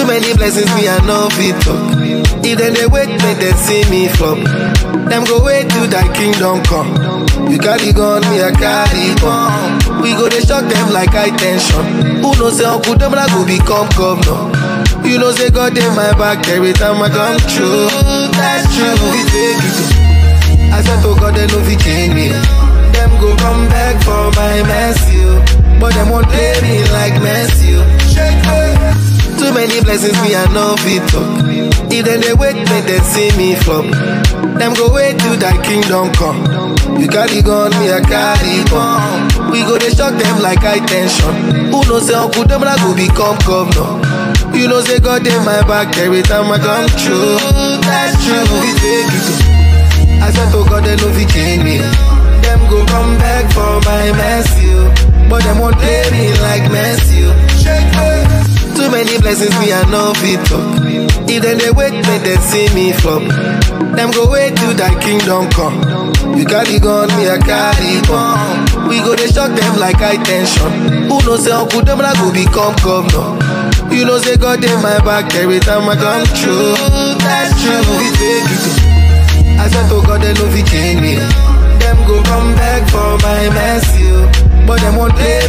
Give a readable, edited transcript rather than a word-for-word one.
Too many blessings me I know fit talk. If then they wait, make them see me flop. Them go wait till thy kingdom come. You carry gun, me I carry gun. We go they shock them like high tension. Who knows say Uncle Demla go become governor. You know say God in my back every time I come true. That's true. We take it. I said to God they know if he change me. Them go come back for my mercy, but them won't play me like Messi. Too many blessings me I know fit talk. If then they wait, make them see me flop. Them go wait till thy kingdom come. You carry gun, me I carry gun. We go they shock them like high tension. Who knows say Uncle Demla go become governor. You know say God in my back every time I come true. That's true. We take it. I said to God they know if he change me. Them go come back for my mercy, but them won't play me like Messi. Too many blessings me I know fit talk. If then they wait, make them see me flop. Them go wait till thy kingdom come. You carry gun, me I carry gun. We go they shock them like high tension. Who knows say Uncle Demla go become governor. You know say God in my back every time I come true. That's true. We take it. I said to God they know if he change me. Them go come back for my mercy, but them won't play